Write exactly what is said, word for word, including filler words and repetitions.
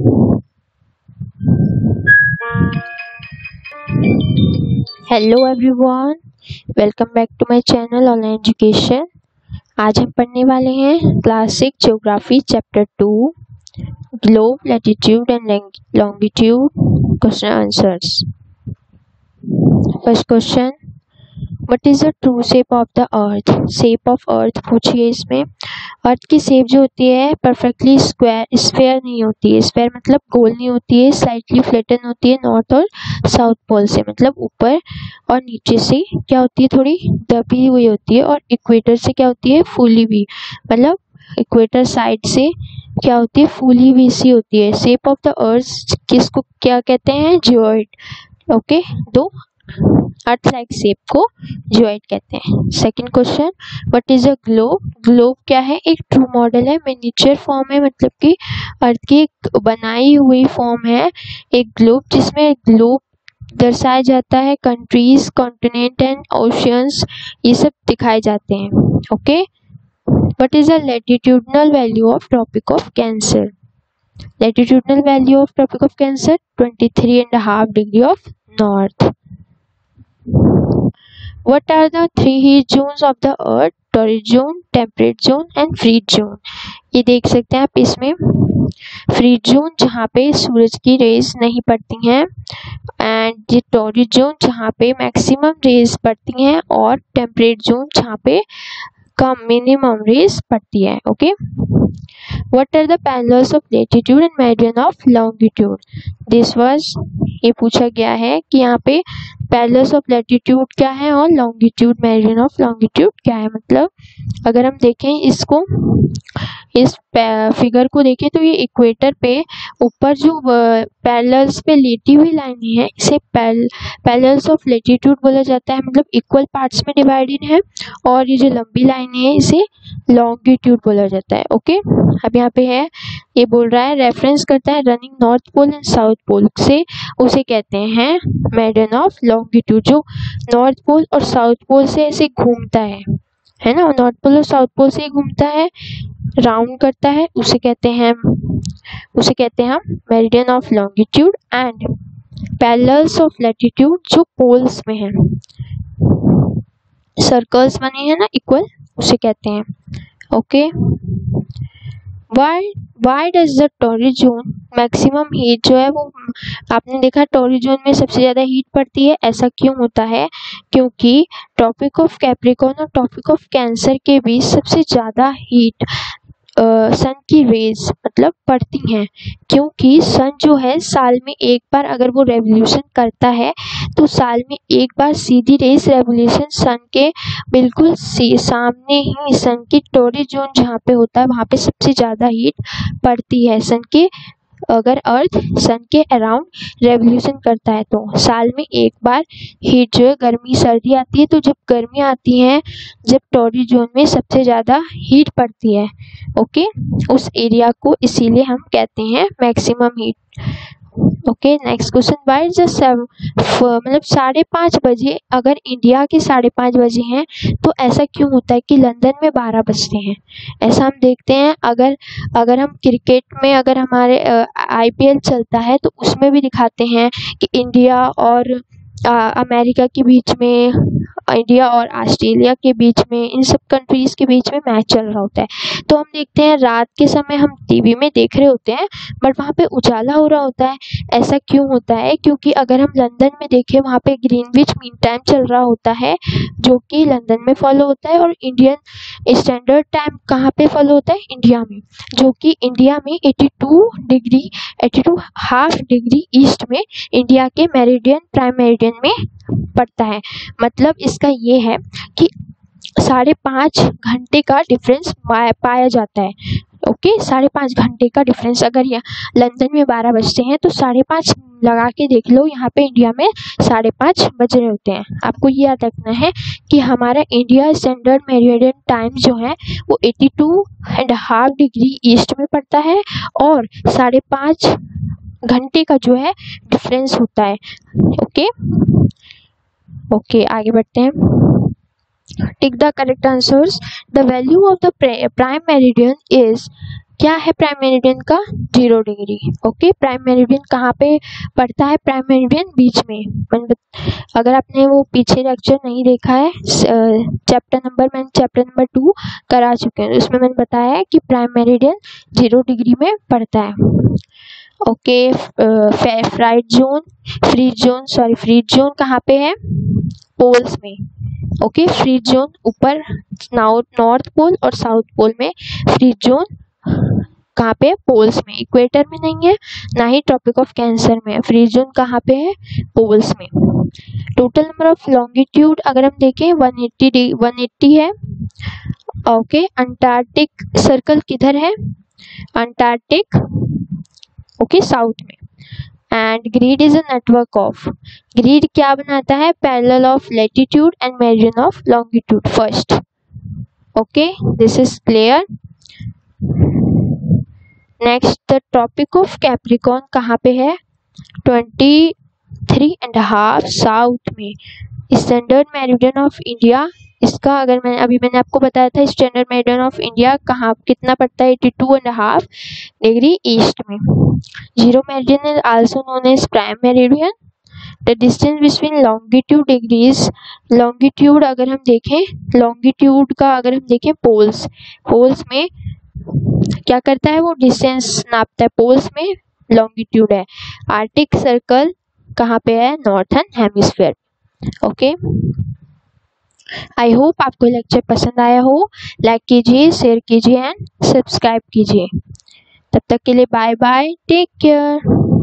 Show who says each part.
Speaker 1: Hello everyone, welcome back to my channel online education. आज हम पढ़ने वाले हैं classic geography chapter two, globe, latitude and longitude, question answers. First question, what is the true shape of the earth? Shape of earth पूछिए। इसमें अर्थ की shape जो होती है परफेक्टली स्क्वायर स्फेयर नहीं होती है। स्फेयर मतलब गोल नहीं होती है, स्लाइटली फ्लैटन होती है नॉर्थ और साउथ पोल से, मतलब ऊपर और नीचे से क्या होती है, थोड़ी दबी हुई होती है, और इक्वेटर से क्या होती है, फूली हुई, मतलब इक्वेटर साइड से क्या होती है, फूली हुई सी होती है। शेप ऑफ द अर्थ किसको क्या कहते हैं? जियोइड। ओके, दो अर्थ लाइक शेप को जियोइड कहते हैं। Second question, what is a globe? Globe क्या है? एक ट्रू मॉडल है, मिनिएचर फॉर्म है, मतलब कि अर्थ की एक बनाई हुई फॉर्म है एक ग्लोब, जिसमें ग्लोब दर्शाया जाता है, कंट्रीज, कॉन्टिनेंट एंड ओशियंस ये सब दिखाए जाते हैं। Okay, what is the latitudinal value of tropic of cancer? Latitudinal value of tropic of cancer twenty three and half degree of north. What are the three heat zones of the earth? Torrid zone, temperate zone and freeze zone। ये देख सकते हैं आप इसमें। Freeze zone जहाँ पे सूरज की raise नहीं पड़ती हैं, एंड ये टॉरिड जोन जहाँ पे मैक्सिमम रेज पड़ती हैं, और टेम्परेट जोन जहाँ पे कम मिनिमम रेज पड़ती है। Okay, what are the parallels of latitude and meridian of longitude? This was, ये पूछा गया है कि यहाँ पे पैरेलल्स ऑफ लैटिट्यूड क्या है और लॉन्गिट्यूड मेरिडियन ऑफ लॉन्गिट्यूड क्या है। मतलब अगर हम देखें इसको, इस फिगर को देखें तो ये इक्वेटर पे ऊपर जो पैरेलल्स पे लेटी हुई लाइनें हैं, इसे पैरेलल्स ऑफ लैटिट्यूड बोला जाता है, मतलब इक्वल पार्ट्स में डिवाइडेड है, और ये जो लंबी लाइनें हैं इसे लॉन्गिट्यूड बोला जाता है। ओके, अब यहाँ पे है, ये बोल रहा है, रेफरेंस करता है running north pole and south pole से, उसे कहते हैं मेरिडियन ऑफ लॉन्गिट्यूड। जो नॉर्थ पोल और साउथ पोल से ऐसे घूमता है है ना, नॉर्थ पोल और साउथ पोल से घूमता है, राउंड करता है, उसे कहते हैं उसे कहते हैं हम meridian of longitude. And parallels of latitude जो पोल्स में है, सर्कल्स बने हैं ना इक्वल, उसे कहते हैं। Okay, why why does the torrid zone maximum heat जो है वो, आपने देखा टॉरिड जोन में सबसे ज़्यादा हीट पड़ती है। ऐसा क्यों होता है? क्योंकि ट्रॉपिक ऑफ कैप्रिकॉर्न और ट्रॉपिक ऑफ कैंसर के बीच सबसे ज़्यादा हीट सन की रेज मतलब पड़ती हैं, क्योंकि सन जो है साल में एक बार अगर वो रेवोल्यूशन करता है तो साल में एक बार सीधी रेज रेवोल्यूशन सन के बिल्कुल सामने ही, सन की टॉरिड जोन जहाँ पे होता है वहाँ पे सबसे ज़्यादा हीट पड़ती है। सन के अगर अर्थ सन के अराउंड रेवोल्यूशन करता है तो साल में एक बार हीट जो है, गर्मी सर्दी आती है, तो जब गर्मी आती है, जब टॉरिड जोन में सबसे ज़्यादा हीट पड़ती है, ओके, उस एरिया को इसीलिए हम कहते हैं maximum heat. Okay, next question, why is the मतलब साढ़े पाँच बजे, अगर इंडिया के साढ़े पाँच बजे हैं तो ऐसा क्यों होता है कि लंदन में बारह बजते हैं? ऐसा हम देखते हैं, अगर अगर हम क्रिकेट में, अगर हमारे आईपीएल चलता है तो उसमें भी दिखाते हैं कि इंडिया और आ, अमेरिका के बीच में, इंडिया और ऑस्ट्रेलिया के बीच में, इन सब कंट्रीज के बीच में मैच चल रहा होता है, तो हम देखते हैं रात के समय हम टीवी में देख रहे होते हैं, बट वहाँ पे उजाला हो रहा होता है। ऐसा क्यों होता है? क्योंकि अगर हम लंदन में देखें, वहाँ पे ग्रीनविच मीन टाइम चल रहा होता है, जो कि लंदन में फॉलो होता है, और इंडियन स्टैंडर्ड टाइम कहाँ पे फॉलो होता है? इंडिया में, जो कि इंडिया में eighty two degree eighty two half degree east में इंडिया के मेरिडियन प्राइम मेरिडियन में पड़ता है। मतलब इसका ये है कि साढ़े पाँच घंटे का डिफरेंस पाया जाता है। ओके, साढ़े पाँच घंटे का डिफरेंस, अगर यहाँ लंदन में बारह बजते हैं तो साढ़े पाँच लगा के देख लो, यहाँ पे इंडिया में साढ़े पाँच बज रहे होते हैं। आपको ये याद रखना है कि हमारा इंडिया स्टैंडर्ड मेरिडियन टाइम जो है वो eighty two and half degree east में पड़ता है, और साढ़े पाँच घंटे का जो है डिफरेंस होता है। ओके ओके आगे बढ़ते हैं। Tick the correct answers. The value of the prime meridian is क्या है प्राइम मेरिडियन का? Zero degree. Okay, prime meridian कहाँ पे पड़ता है? प्राइम मेरिडियन बीच में। मैंने अगर आपने वो पीछे लेक्चर नहीं देखा है, चैप्टर नंबर मैंने चैप्टर नंबर टू करा चुके हैं, उसमें मैंने बताया है कि प्राइम मेरिडियन जीरो डिग्री में पड़ता है। Okay, fried zone free zone sorry free zone कहाँ पे है? पोल्स में। ओके, फ्री जोन ऊपर नॉर्थ पोल और साउथ पोल में, फ्री जोन कहाँ पे? पोल्स में। इक्वेटर में नहीं है, ना ही ट्रॉपिक ऑफ कैंसर में। फ्री जोन कहाँ पे है? पोल्स में। टोटल नंबर ऑफ लॉन्गिट्यूड अगर हम देखें वन एट्टी वन एट्टी है। ओके, अंटार्कटिक सर्कल किधर है? अंटार्कटिक ओके साउथ में। And grid is a network of, grid क्या बनाता है? Parallel of latitude and meridian of longitude first. Okay, this is clear. Next, the tropic of Capricorn कहाँ पे है? Twenty three and half south में। Standard meridian of India, इसका अगर मैं अभी मैंने आपको बताया था स्टैंडर्ड मेरिडियन ऑफ इंडिया कहाँ कितना पड़ता है? Eighty two and half degree east में। Zero meridian is also known as prime meridian. The distance between longitude degrees, longitude अगर हम देखें, लॉन्गिट्यूड का अगर हम देखें पोल्स, पोल्स में क्या करता है? वो डिस्टेंस नापता है। पोल्स में लॉन्गिट्यूड है। आर्टिक सर्कल कहाँ पे है? Northern hemisphere. Okay, I hope आपको लेक्चर पसंद आया हो। लाइक कीजिए, शेयर कीजिए एंड सब्सक्राइब कीजिए। तब तक के लिए बाय बाय, टेक केयर।